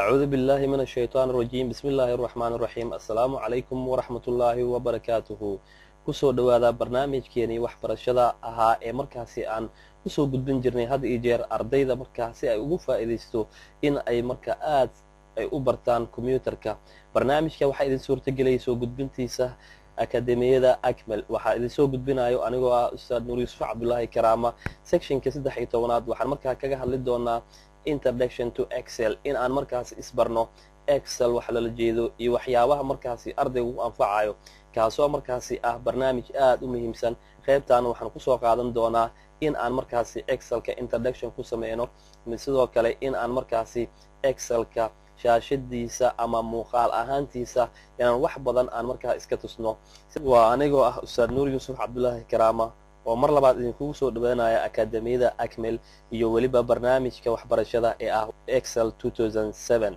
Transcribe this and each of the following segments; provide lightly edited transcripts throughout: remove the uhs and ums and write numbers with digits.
أعوذ بالله من الشيطان الرجيم بسم الله الرحمن الرحيم السلام عليكم ورحمة الله وبركاته kusoo dhawaada barnaamijkeeni waxbarashada ahaa ee markaasi aan usoo gudbin jirnay had iyo jeer ardayda markaasi ay ugu faa'iideysto in ay marka aad ay u bartaan kombiyuutarka. barnaamijka waxaa idin suurtageliyay soo gudbintiisa akademiyada Akmal. waxaa idin soo gudbinayo anigoo ah Ustaad Nuur Yuusuf Cabdullaahi Karaama. sectionka 13aad waxaan markaa kaga hadli doonaa introduction to Excel, in aan markaasi isbarno Excel wax lala jeedo iyo waxyaabaha markaasi ardaygu u anfacayo, kaasoo markaasi ah barnaamij aad u muhiimsan. qaybtaan waxaan kusoo qaadan doonaa in aan markaasi Excelka introduction ku sameyno, sidoo kale in aan markaasi Excelka shaashadiisa ama muuqaal ahaantiisa inaan wax badan aan markaa iska tusno. waa anigoo ah Ustaad Nuur Yuusuf Cabdullaahi Karaama oo mar labaad idinkugu soo dhawaanaya akademiyada Akmal iyo weliba barnaamijka waxbarashada ee ah Excel 2007.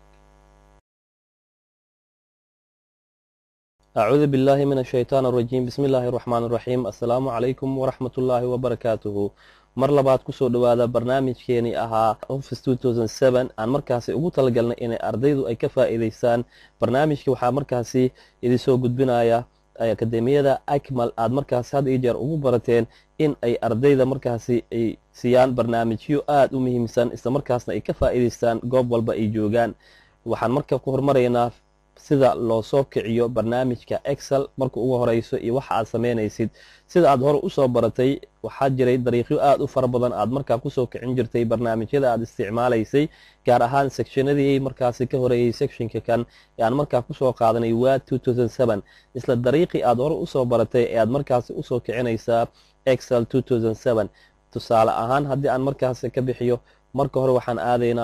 أعوذ بالله من الشيطان الرجيم بسم الله الرحمن الرحيم السلام عليكم ورحمة الله وبركاته. mar labaad kusoo dhawaada barnaamijkeeni ahaa Office 2007 aan markaasi ugu talagalnay in ardaydu ay ka faa'iideystaan. barnaamijka waxaa markaasi idin soo gudbinaya akademiyada Akmal. aad markaasi had iyo jeer ugu barateen in ay ardayda markaasi ay siiyaan barnaamijyo aad u muhiimsan isla markaasna ay ka faa'iideystaan goob walba ay joogaan. waxaan marka ku hormaraynaa sida loo soo kiciyo barnaamijka Excel marka ugu horeyso iyo waxa aad sameynaysid. sida aad hore u soo baratay waxaa jiray dariiqyo aad u fara badan aad markaa kusoo kicin jirtay barnaamijyada aad isticmaalaysay, gaar ahaan sectionadii markaasi ka horeeyay sectionka kan ee aan markaa kusoo qaadanay waa 2007. isla dariiqii aad hore usoo baratay ee aad markaasi usoo kicinaysaa Excel 2007. tusaale ahaan haddii aan markaasi ka bixiyo, marka hore waxaan aadaynaa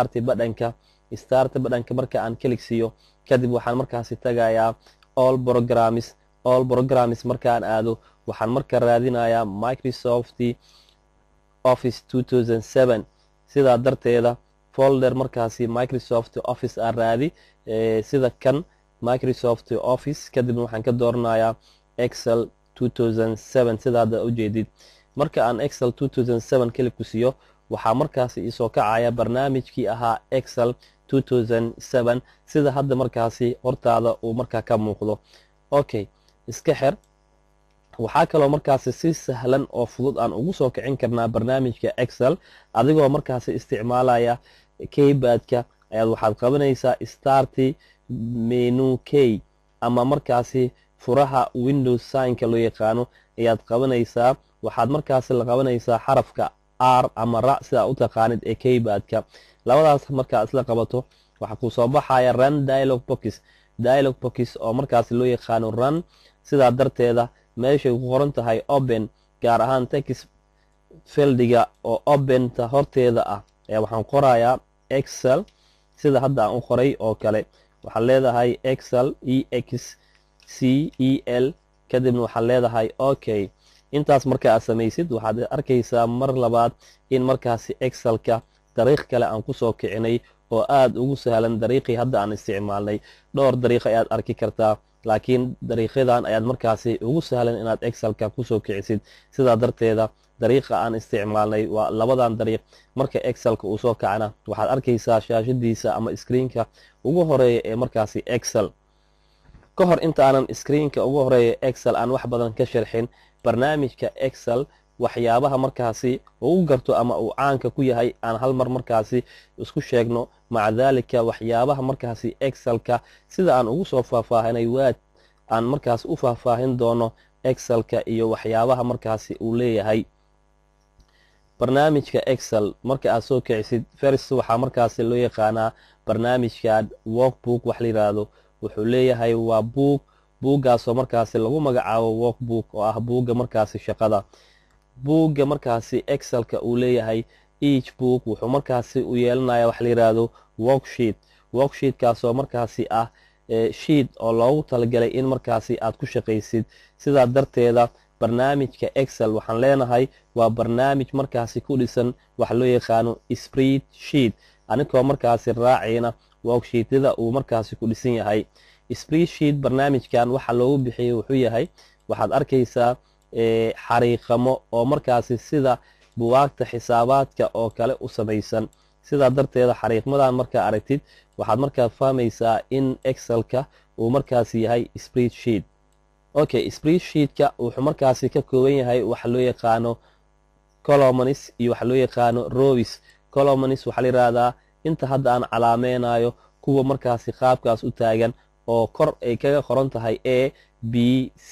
start badhanka marka aan klik siiyo kadib waxaan markaasi tagayaa all programs. markaan aado waxaan marka raadinayaa Microsoft Office 2007. sidaa darteeda folder markaasi Microsoft Office aan raadi sida kan Microsoft Office, kadibna waxaan ka dooranayaa Excel 2007 sidaada u jeedid. marka aan Excel 2007 klik ku siiyo waxaa markaasi isoo kacaya barnaamijkii ahaa Excel 2007 sida hadda markaasi hortaada uu markaa ka muuqdo. okay, iska xir. waxaa kaloo markaasi si sahlan oo fudud aan ugu soo kicin karnaa barnaamijka Excel adigoo markaasi isticmaalaya keyboardka. ayaad waxaad qabanaysaa start menu K ama markaasi furaha Windows signka loo yaqaano ayaad qabanaysaa. waxaad markaasi la qabanaysaa xarafka R ama R sida u taqaanid ee keyboardka. labadaas markaa isla qabato waxaa ku soo baxaya run dialog box oo markaasi loo yaqaano run. sidaa darteeda meeshay ku qoran tahay open, gaar ahaan text fieldiga oo openta horteeda ah ayaa waxaan qorayaa Excel sida hadda aan u qoray oo kale. waxaad leedahay Excel EXCEL kadibna waxaad leedahay okay. intaas marka aad samaysid waxaad arkaysaa mar labaad in markaasi Excelka dariiq kale aan kusoo kicinay oo aad ugu sahlan dariiqii hadda aan isticmaalnay. dhowr dariiq ayaad arki kartaa, laakiin dariiqyadan ayaad markaasi ugu sahlan inaad Excelka kusoo kicisid. sidaa darteeda dariiqa aan isticmaalnay waa labadan dariiq. marka Excelka uu soo kacana waxaad arkaysaa shaashadiisa ama screenka ugu horeeya ee markaasi Excel. ka hor intaanan screenka ugu horeeya Excel aan wax badan ka sharxin, barnaamijka Excel waxyaabaha markaasi uu garto ama uu caanka ku yahay aan hal mar markaasi isku sheegno. maca daalika waxyaabaha markaasi Excelka sida aan ugu soo faahfaahinay waa aan markaasi u faahfaahin doono Excelka iyo waxyaabaha markaasi uu leeyahay. barnaamijka Excel marka aad soo kicisid first waxaa markaasi loo yaqaanaa barnaamijka workbook wax la yiraahdo. wuxuu leeyahay waa buuggaasoo markaasi lagu magacaabo workbook oo ah buugga markaasi shaqada. buugga markaasi Excelka uu leeyahay each book wuxuu markaasi u yeelanaya wax la yiraahdo worksheetkaasoo markaasi ah sheet oo loogu talagalay in markaasi aad ku shaqaysid. sidaa darteeda barnaamijka Excel waxaan leenahay waa barnaamij markaasi ku dhisan wax loo yaqaano spreadsheet, anigoo markaasi raacayna worksheetyada uu markaasi ku dhisan yahay. spreadsheet barnaamijkan waxa loogu bixiyay wuxuu yahay, waxaad arkaysaa xariiqamo oo markaasi sida buugaagta xisaabaadka oo kale u samaysan. sidaa darteeda xariiqmadan markaa aragtid waxaad markaa fahmaysaa in excelka uu markaasi yahay spreadsheet. okay, spreadsheetka wuxuu markaasi ka kooban yahay waxa loo yaqaano columns iyo waxa loo yaqaano rows. columns waxaa la yiraahdaa inta hadda aan calaameynayo kuwa markaasi qaabkaas u taagan oo kor ay kaga qoran tahay a b c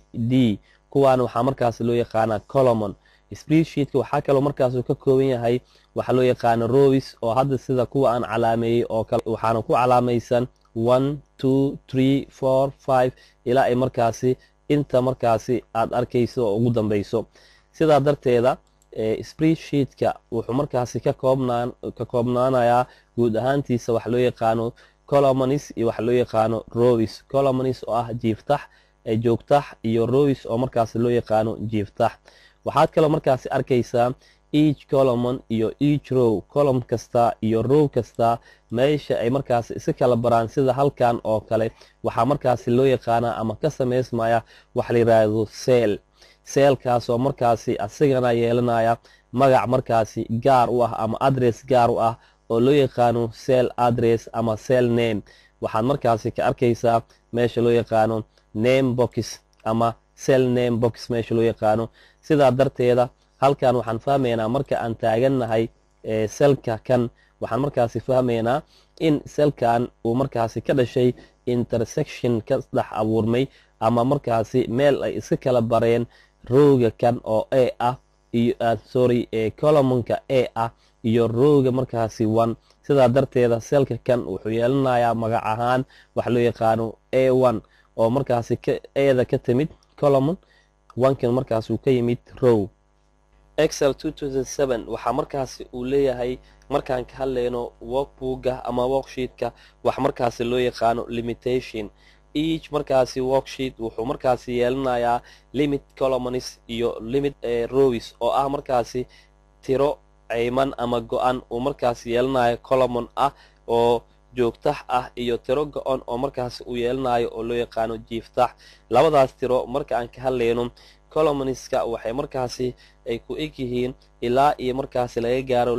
d, kuwaana waxaa markaasi loo yaqaanaa column. spreadsheetka waxaa kaloo markaas uu ka kooban yahay waxa loo yaqaano rows oo hadda sida kuwa aan calaameeyey oo kale waxaana ku calaamaysan 1 2 3 4 5 ilaa ay markaasi inta markaasi aad arkayso oo ugu dambayso. sidaa darteeda spreadsheetka wuxuu markaasi ka koobnaanayaa guud ahaantiisa waxa loo yaqaano columns iyo waxa loo yaqaano rows. columns oo ah jiiftax joogtax iyo rows oo markaasi loo yaqaano jiiftax. waxaad kaloo markaasi arkaysaa each column iyo each row, column kasta iyo row kasta meesha ay markaasi iska kala baraan sida halkan oo kale waxaa markaasi loo yaqaanaa ama ka samaysmaya waxa la yiraahdo cell. cellkaasoo markaasi asigana yeelanaya magac markaasi gaar u ah ama address gaar u ah oo loo yaqaano cell address ama cell name. waxaad markaasi ka arkaysaa meesha loo yaqaano name box ama cell name box meesha loo yaqaano. sidaa darteeda halkan waxaan fahmaynaa marka aan taagannahay selka kan waxaan markaasi fahmaynaa in selkan uu markaasi ka dhashay intersection ka dhex abuurmay ama markaasi meel ay iska kala bareen rowga kan oo a ah iyo columnka a ah iyo rowga markaasi 1. sidaa darteeda selka kan wuxuu yeelanayaa magac ahaan waxa loo yaqaano a1 oo markaasi eeda ka timid column 1kan markaas uu ka yimid row. excel 2007 waxaa markaasi uu leeyahay markaan ka hadlayno workbooka ama worksheetka wax markaasi loo yaqaano limitation. each markaasi worksheet wuxuu markaasi yeelanayaa limit columns iyo limit rows oo ah markaasi tiro cayman ama go-an uu markaasi yeelanayo column ah oo joogtax ah iyo tiro go-an oo markaasi uu yeelanayo oo loo yaqaano jiiftax. labadaas tiro marka aan ka hadlayno columnska waxay markaasi ay ku eg yihiin ilaa iyo markaasi laga gaaro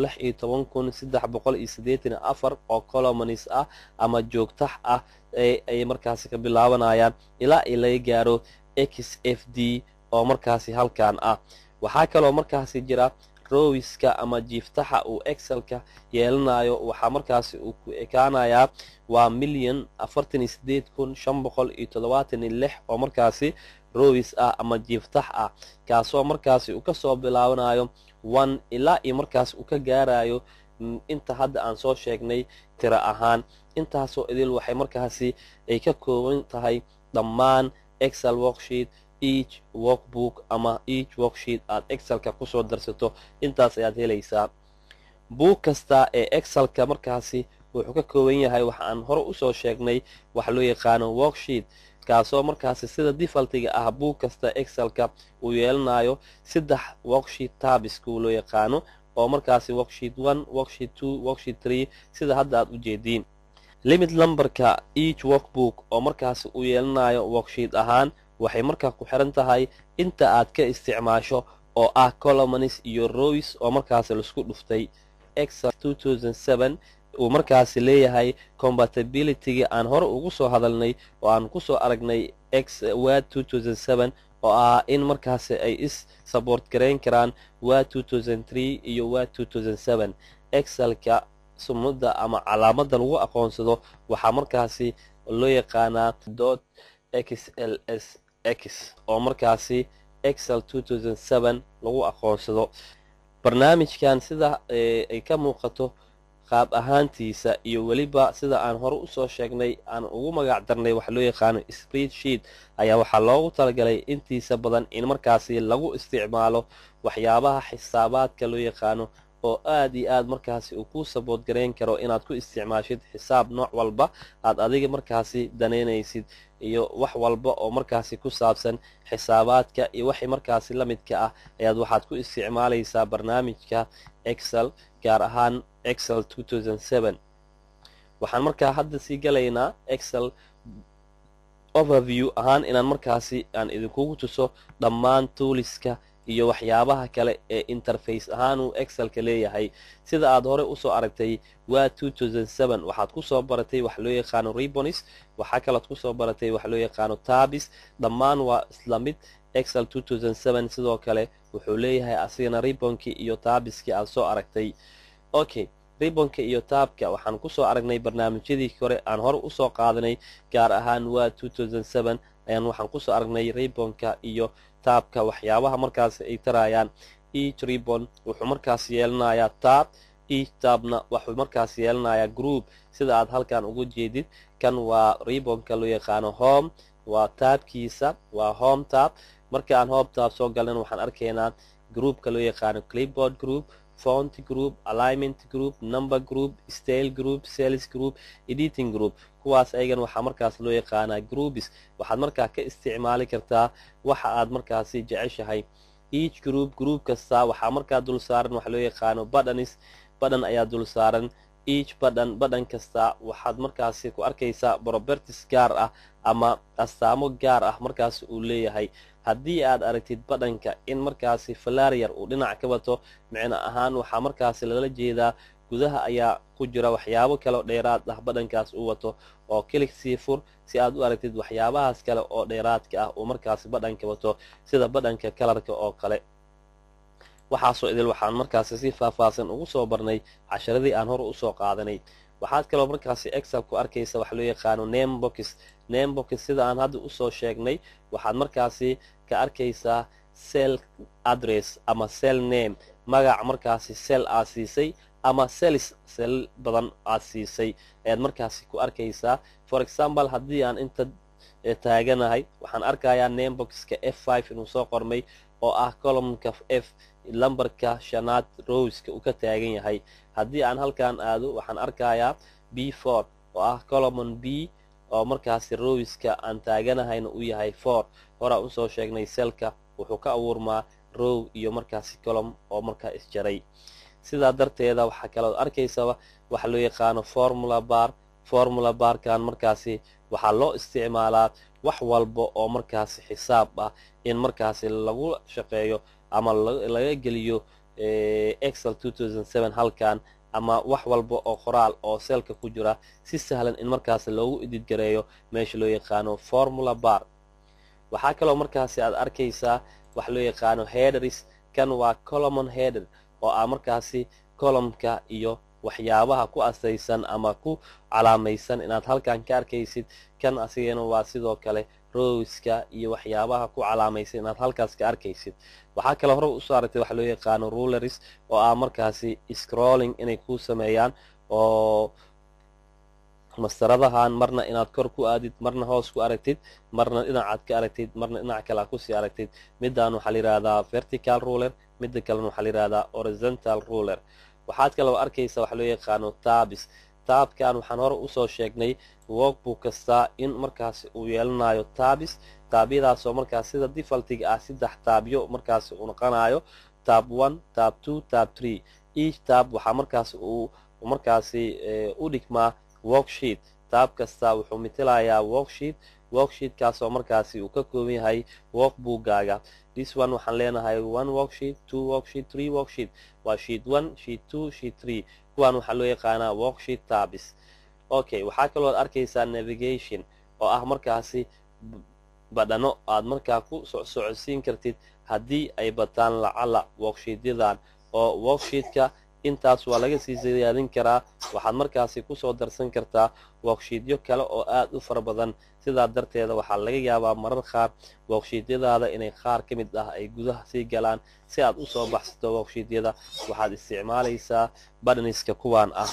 16,384 oo columns ah ama joogtax ah ay markaasi ka bilaabanayaan ilaa ay laga gaaro xfd oo markaasi halkan ah. waxaa kaloo markaasi jira rowska ama jiiftaxa uu excelka yeelanayo waxaa markaasi uu ku ekaanayaa waa 1,48,576 oo markaasi rows ah ama jiiftax ah kaasoo markaasi uu kasoo bilaabanayo 1 ilaa iyo markaasi uu ka gaarayo inta hadda aan soo sheegnay tiro ahaan. intaasoo idil waxay markaasi ay ka kooban tahay dhammaan excel worksheet each workbook ama each worksheet aad excelka kusoo darsato intaas ayaad helaysaa. buug kasta ee excelka markaasi wuxuu ka kooban yahay waxa aan hore usoo sheegnay waxa loo yaqaano worksheet kaasoo markaasi sida defaultiga ah buug kasta excelka uu yeelanayo 3 worksheet tabs loo yaqaano oo markaasi worksheet 1 worksheet 2 worksheet 3 sida hadda aad u jeediin. limit numberka each workbook oo markaasi uu yeelanayo worksheet ahaan waxay markaa ku xiran tahay inta aad ka isticmaasho oo ah columns iyo rows oo markaasi laisku dhuftay. excel 2007 uu markaasi leeyahay compatibility-ga aan hore ugu soo hadalnay oo aan kusoo aragnay word 2007 oo ah in markaasi ay is support gareyn karaan word 2003 iyo word 2007. excelka sumada ama calaamada lagu aqoonsado waxaa markaasi loo yaqaanaa .xlsx oo markaasi excel 2007 lagu aqoonsado. barnaamijkan sida ay ka muuqato qaab ahaantiisa iyo weliba sida aan hore usoo sheegnay aan ugu magac darnay waxa loo yaqaano spreadsheet ayaa waxaa loogu talagalay intiisa badan in markaasi lagu isticmaalo waxyaabaha xisaabaadka loo yaqaano oo aad iyo aad markaasi uu ku support gareyn karo inaad ku isticmaashid xisaab nooc walba aad adiga markaasi daneynaysid iyo wax walba oo markaasi ku saabsan xisaabaadka iyo wixii markaasi la midka ah ayaad waxaad ku isticmaalaysaa barnaamijka excel gaar ahaan excel 2007. waxaan markaa hadda sii galaynaa excel overview ahaan inaan markaasi aan idinkugu tuso dhammaan tooliska iyo waxyaabaha kale ee interface ahaan uu excelka leeyahay. sida aad hore usoo aragtay waa 2007 waxaad kusoo baratay wax loo yaqaano ribbons, waxaa kalood kusoo baratay wax loo yaqaano tabs, dhammaan waa isla mid. excel 2007 sidoo kale wuxuu leeyahay asigana ribbonki iyo tabiskii aad soo aragtay. okay, ribbonka iyo taabka waxaan kusoo aragnay barnaamijyadii hore aan hore usoo qaadanay, gaar ahaan waa 2007 ayaan waxaan kusoo aragnay ribbonka iyo taabka waxyaabaha markaas ay tarayaan. each ribbon wuxuu markaas yeelanayaa taab, each taabna wuxuu markaas yeelanayaa group, sida aad halkan ugu jeedid. kan waa ribbonka loo yaqaano home, waa taabkiisa waa home tab. marka aan home tab soo galnana waxaan arkaynaa groupka loo yaqaano clipboard group, font group, alignment group, number group, style group, sales group, editing group. kuwaas ayagan waxaa markaas loo yaqaanaa groups. waxaad markaa ka isticmaali kartaa waxa aad markaasi jeceshahay. each group kasta waxaa markaa dul saaran wax loo yaqaano buttons, button ayaa dul saaran. each button kasta waxaad markaasi ku arkaysaa properties gaar ah ama astaamo gaar ah markaas uu leeyahay. haddii aad aragtid buttonka in markaasi falaryar uu dhinac ka wato, micno ahaan waxaa markaasi lala jeedaa gudaha ayaa ku jira waxyaabo kale dheeraad ah buttonkaas uu wato, oo kilig sii fur si aad u aragtid waxyaabahaas kale oo dheeraadka ah uu markaasi buttonka wato, sida buttonka kalarka oo kale. waxaasoo idil waxaan markaasi si faahfaahsan ugu soo barnay casharadii aan hore usoo qaadanay. waxaad kaloo markaasi excel ku arkaysa wax loo yaqaano namebox. sida aan hadda usoo sheegnay waxaad markaasi ka arkaysaa cell address ama cell name, magac markaasi cell aad siisay ama cells cell badan aad siisay ayaad markaasi ku arkaysaa. for example haddii aan inta taaganahay waxaan arkayaa nameboxka F5 inuu soo qormay oo ah columnka F, lambarka 5aad rowska uu ka taagan yahay. haddii aan halkan aado waxaan arkayaa B4 oo ah column B oo markaasi rowska aan taaganahayna uu yahay 4. horaa usoo sheegnay selka wuxuu ka abuurmaa row iyo markaasi column oo markaa isjaray. sidaa darteeda waxaa kaloo arkaysaa waxa loo yaqaano formula barkan markaasi waxaa loo isticmaalaa wax walba oo markaasi xisaab ah in markaasi lagu shaqeeyo ama laga geliyo excel 2007 halkan, ama wax walba oo qoraal oo selka ku jira si sahlan in markaasi loogu edit gareeyo meesha loo yaqaano formula bar. waxaa kaloo markaasi aad arkaysaa wax loo yaqaano headers. kan waa column header oo ah markaasi columnka iyo waxyaabaha ku asaysan ama ku calaamaysan inaad halkan ka arkaysid. kan asigana waa sidoo kale rowska iyo waxyaabaha ku calaamaysan inaad halkaas ka arkaysid. waxaa kaloo hore usoo aragtay wax loo yaqaano rulers oo ah markaasi scrolling inay ku sameeyaan, oo mastaradahan marna inaad kor ku aadid, marna hoos ku aragtid, marna dhinacaad ka aragtid, marna dhinac kale aad kusii aragtid. midaan waxaa la yidhahdaa vertical ruler, midda kalena waxaa la yidhahdaa horizontal ruler. waxaad kaloo arkaysa wax loo yaqaano tabs. taabkan waxaan hore usoo sheegnay workbook kasta in markaasi uu yeelanayo tabs. taabyadaasoo markaas sida defaultiga ah 3 taabyo markaasi uu noqonayo tab 1, tab 2, tab 3. each tab waxaa markaasi uu markaasi u dhigmaa worksheet. taab kasta wuxuu mitelayaa worksheetkaasoo markaasi uu ka kooban yahay workbookgaaga. this one waxaan leenahay 1 worksheet, 2 worksheet, 3 worksheet. waa sheet 1, sheet 2, sheet 3. kuwaan waxaa loo yaqaanaa worksheet tabs. okay, waxaa kaloo arkaysaa navigation oo ah markaasi badhano aad markaa ku socodsiin kartid haddii ay bataan lacala worksheetyadan. oo worksheetka intaas waa laga sii siyaadin karaa. waxaad markaasi kusoo darsan kartaa worksheetyo kale oo aad u fara badan. sidaa darteeda waxaa laga yaabaa marar qaar worksheetyadaada inay qaar ka mid ah ay gudaha sii galaan. si aad usoo baxsato worksheetyada waxaad isticmaalaysaa badhaniska kuwaan ah.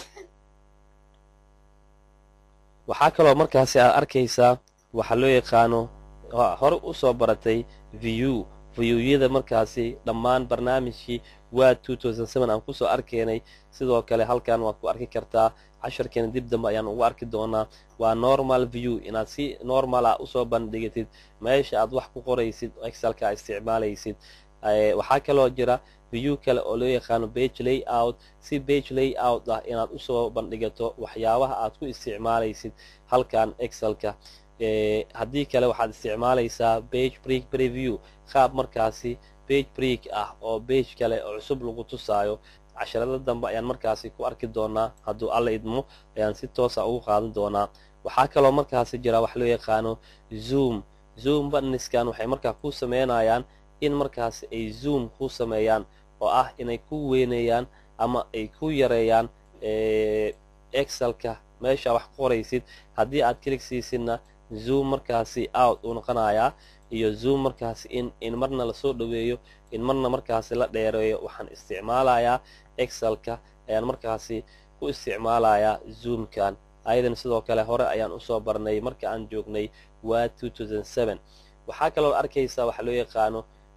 waxaa kaloo markaasi aad arkaysaa waxa loo yaqaano hore usoo baratay viewyada markaasi dhammaan barnaamijkii waa 2007 aan kusoo arkaynay. sidoo kale halkan waad ku arki kartaa. casharkeena dib dambe ayaan ugu arki doonaa. waa normal view, inaad si normal ah usoo bandhigatid meesha aad wax ku qoraysid excelka isticmaalaysid. waxaa kaloo jira view kale oo loo yaqaano page layout. si page layout ah inaad usoo bandhigato waxyaabaha aad ku isticmaalaysid halkan excelka. haddii kale waxaad isticmaalaysaa page preview, qaab markaasi page break ah oo page kale oo cusub lagu tusaayo. casharada dambe ayaan markaasi ku arki doonaa hadduu alla idmo ayaan si toosa ugu qaadan doonaa. waxaa kaloo markaasi jira wax loo yaqaano zoom buttoniskan waxay markaa ku sameynayaan in markaasi ay zoom ku sameeyaan oo ah inay ku weyneeyaan ama ay ku yareeyaan excelka meesha wax ku qoraysid. haddii aad klik siisidna zoom markaasi out uu noqonayaa, iyo zoom markaasi in marna lasoo dhaweeyo in marna markaasi la dheereeyo. waxaan isticmaalayaa excelka ayaan markaasi ku isticmaalayaa zoomkan. ayadan sidoo kale hore ayaan usoo barnay marka aan joognay waa 2007. waxaa kaloo arkaysaa waxa loo yaqaano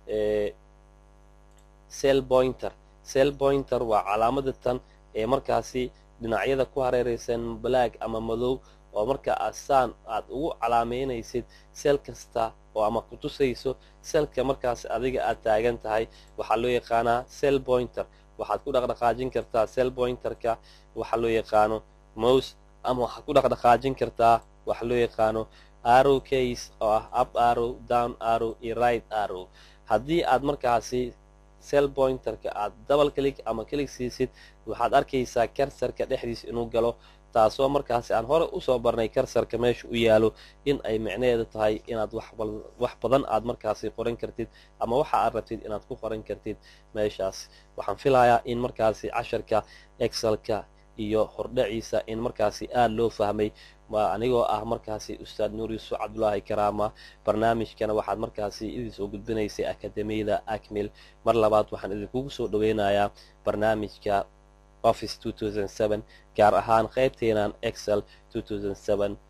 cell pointer waa calaamada tan ee markaasi dhinacyada ku hareeraysan black ama madow oo marka asaan aad ugu calaameynaysid sel kasta oo ama ku tusayso selka markaas adiga aad taagan tahay. waxaa loo yaqaanaa cell pointer. waxaad ku dhaqdhaqaajin kartaa cell pointerka waxa loo yaqaano mouse, ama waxaad ku dhaqdhaqaajin kartaa waxa loo yaqaano arrow case oo ah up arrow, down arrow iyo right arrow. haddii aad markaasi cell pointerka aad double click ama click siisid waxaad arkaysaa cursor-ka dhexdiisa inuu galo, taasoo markaasi aan hore usoo barnay cursor-ka meesha u yaalo in ay micnaheedu tahay inaad wax badan aad markaasi qoran kartid ama waxa aad rabtid inaad ku qoran kartid meeshaas. waxaan filayaa in markaasi casharka excelka iyo hordhaciisa in markaasi aad loo fahmay. waa anigoo ah markaasi ustaad nuur yuusuf cabdulaahi karaama. barnaamijkana waxaad markaasi idin soo gudbinaysay akademiyada acmil. mar labaad waxaan idinkugu soo dhaweynayaa barnaamijka office 2007 gaar ahaan qaybteenan excel 2007